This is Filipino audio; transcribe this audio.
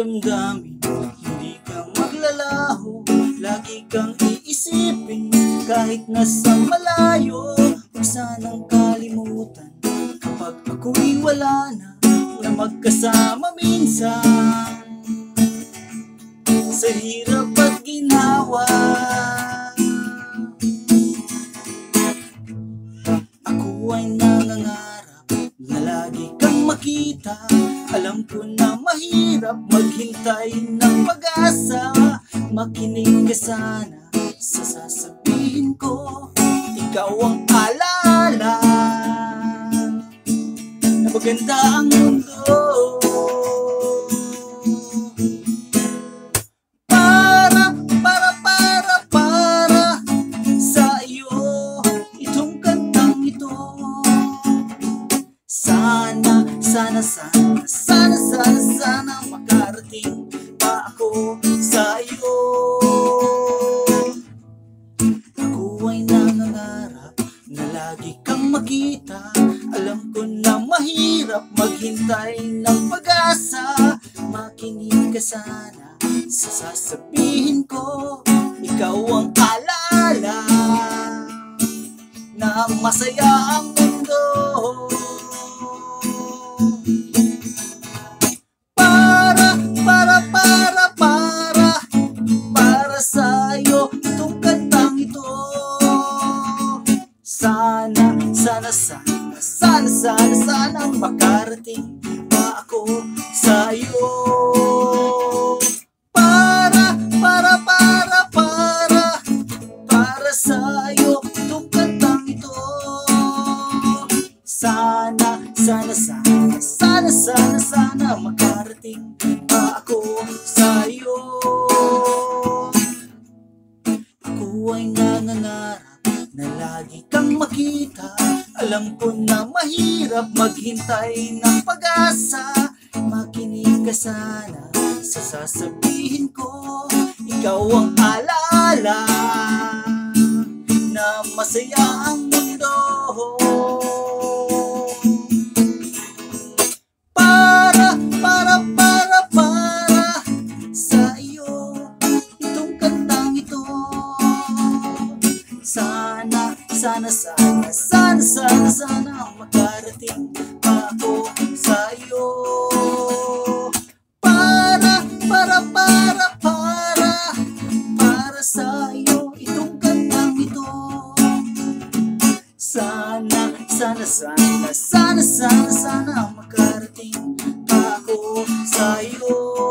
damdamin, hindi ka maglalaho. Lagi kang iisipin kahit nasa malayo. Huwag sanang kalimutan kapag ako'y wala na, na magkasama minsan sa hirap at ginhawa. Ako ay nangangarap na lagi kang makita. Alam ko na mahirap maghintay ng pag-asa. Makinig ka sana sa sasabihin ko. Ikaw ang alala na maganda ang mundo. Para sa iyo itong kantang ito. Sana makarating pa ako sa iyo. Ako ay nangangarap na lagi kang makita. Alam ko na mahirap maghintay ng pag-asa. Makinig ka sana sa sasabihin ko. Ikaw ang alala na masaya ang mundo. Para sa'yo itong kantang ito. Sana makarating pa ako sa'yo. Para sa'yo itong kantang ito. Sana makarating pa ako sa'yo. Ako ay nangangarap na lagi kang makita. Alam ko na mahirap maghintay ng pag-asa. Makinig ka sana sa sasabihin ko. Ikaw ang alala na masaya ang mundo. Para sa iyo itong kantang ito. Sana makarating pa ako sa iyo. Para sa iyo itong kantang ito. Sana makarating pa ako sa iyo.